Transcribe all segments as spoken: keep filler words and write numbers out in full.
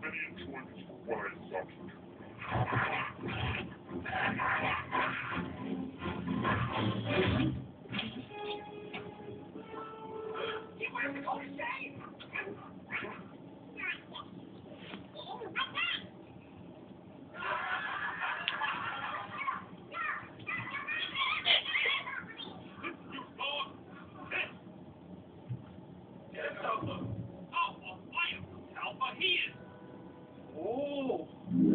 many enjoyments for what I suffered. Oh.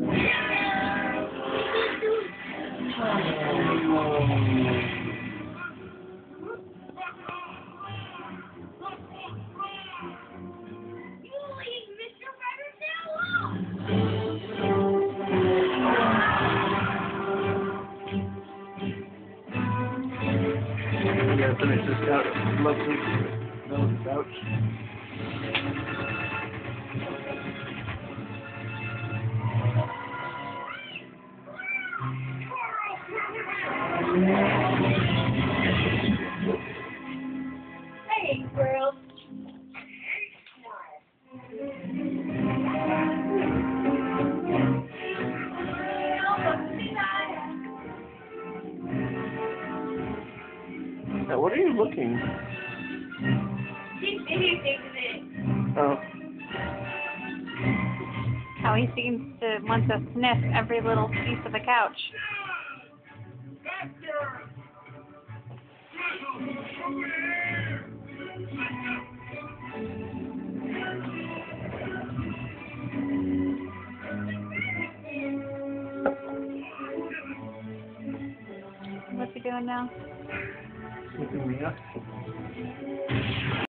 We gotta finish this couch. Lovely. No, the couch. Hey, squirrel. Now, what are you looking? He's anything it. Oh. How he seems to want to sniff every little piece of the couch. What's he doing now? Sniffing me up.